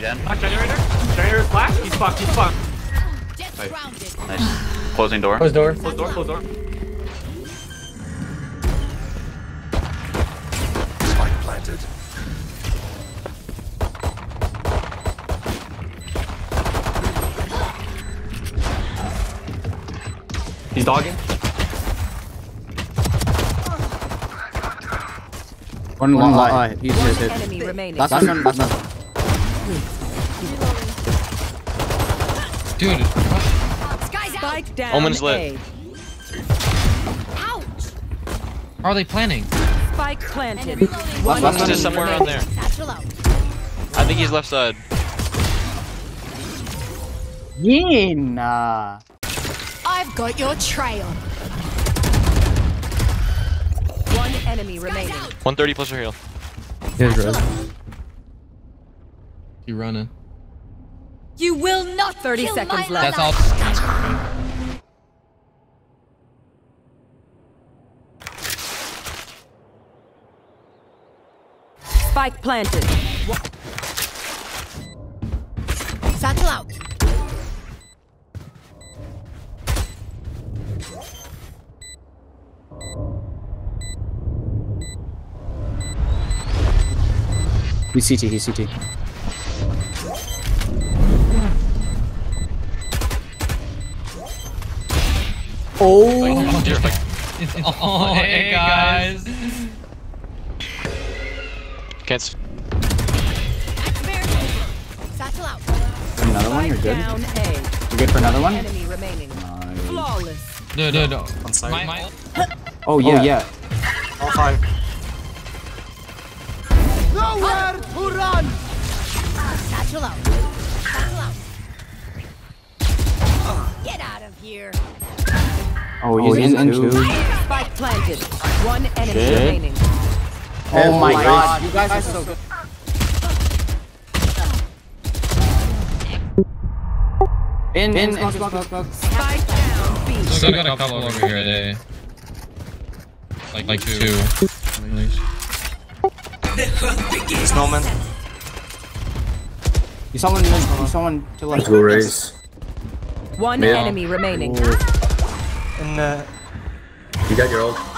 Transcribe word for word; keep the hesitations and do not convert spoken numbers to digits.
Gen. Flash generator. Generator flash. He's fucked. He's fucked. Nice. Nice. Closing door. Close door. Close door. Close door. Spike planted. He's dogging. One long lie. He's hit, hit. Enemy remaining. Last one, last one. Dude. Spike down. Omen's lit. A. How are they planning? Spike planted. Last, last one. Just somewhere around there. I think he's left side. Yeah, nah. I've got your trail. One enemy remaining. one thirty plus your heal. Here's Raze. You running. You will not thirty kill seconds my left. That's all. Spike planted. Satchel out. He's C T, he's C T. Oh, oh, hey guys. Can't. Satchel out. Another one, you're Spike good. down A. You're good for another one? Enemy remaining. Nice. Flawless. No, no, no. On side. My, my... Oh yeah, oh, yeah. All five. Nowhere to run. Satchel out. Satchel out. Get out of here. Oh, he's, oh, he's in two. Spike planted. One enemy Shit. remaining. Oh my god, you guys are so good. In, in, in, smoke, smoke, smoke. Spike down B. Still got a couple over here, they... Like, like two. Snowman. You saw one, you saw one to left. Go Raze. One Mid. enemy remaining. In uh, You got your ult.